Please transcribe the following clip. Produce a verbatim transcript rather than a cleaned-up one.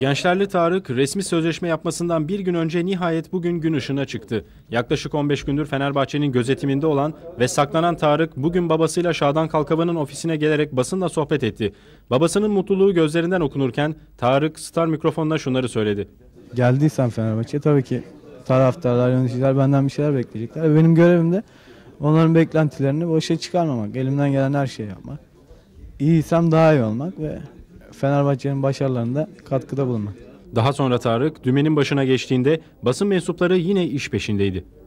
Gençlerli Tarık resmi sözleşme yapmasından bir gün önce nihayet bugün gün ışığına çıktı. Yaklaşık on beş gündür Fenerbahçe'nin gözetiminde olan ve saklanan Tarık bugün babasıyla Şadan Kalkavan'ın ofisine gelerek basınla sohbet etti. Babasının mutluluğu gözlerinden okunurken Tarık Star mikrofonuna şunları söyledi. Geldiysem Fenerbahçe tabii ki taraftarlar, yöneticiler benden bir şeyler bekleyecekler. Benim görevim de onların beklentilerini boşa çıkarmamak, elimden gelen her şeyi yapmak. İyiysem daha iyi olmak ve Fenerbahçe'nin başarılarında katkıda bulunmak. Daha sonra Tarık dümenin başına geçtiğinde basın mensupları yine iş peşindeydi.